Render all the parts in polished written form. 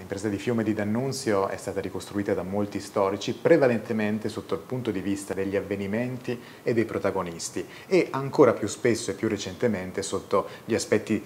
L'impresa di Fiume di D'Annunzio è stata ricostruita da molti storici, prevalentemente sotto il punto di vista degli avvenimenti e dei protagonisti, e ancora più spesso e più recentemente sotto gli aspetti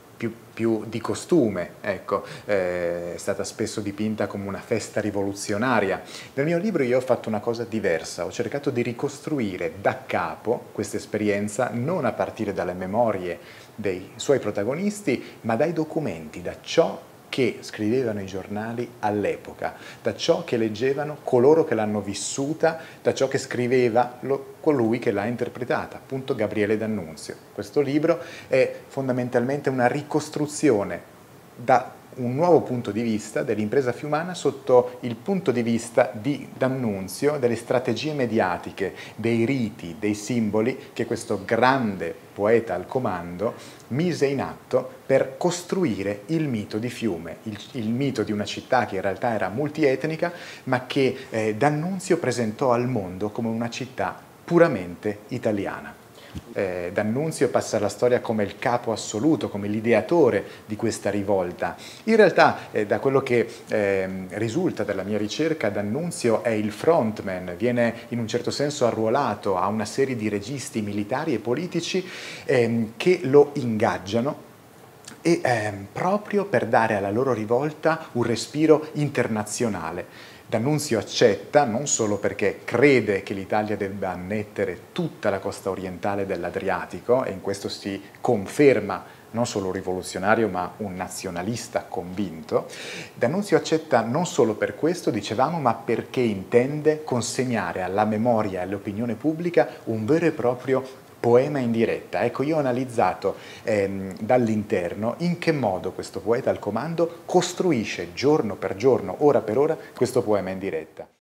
più di costume, ecco. È stata spesso dipinta come una festa rivoluzionaria. Nel mio libro io ho fatto una cosa diversa, ho cercato di ricostruire da capo questa esperienza non a partire dalle memorie dei suoi protagonisti, ma dai documenti, da ciò che scrivevano i giornali all'epoca, da ciò che leggevano coloro che l'hanno vissuta, da ciò che scriveva colui che l'ha interpretata, appunto Gabriele D'Annunzio. Questo libro è fondamentalmente una ricostruzione da un nuovo punto di vista dell'impresa fiumana sotto il punto di vista di D'Annunzio, delle strategie mediatiche, dei riti, dei simboli che questo grande poeta al comando mise in atto per costruire il mito di Fiume, il mito di una città che in realtà era multietnica, ma che D'Annunzio presentò al mondo come una città puramente italiana. D'Annunzio passa alla storia come il capo assoluto, come l'ideatore di questa rivolta. In realtà, da quello che risulta dalla mia ricerca, D'Annunzio è il frontman, viene in un certo senso arruolato a una serie di registi militari e politici che lo ingaggiano e proprio per dare alla loro rivolta un respiro internazionale. D'Annunzio accetta non solo perché crede che l'Italia debba annettere tutta la costa orientale dell'Adriatico, e in questo si conferma non solo un rivoluzionario ma un nazionalista convinto. D'Annunzio accetta non solo per questo, dicevamo, ma perché intende consegnare alla memoria e all'opinione pubblica un vero e proprio poema in diretta. Ecco, io ho analizzato dall'interno in che modo questo poeta al comando costruisce giorno per giorno, ora per ora, questo poema in diretta.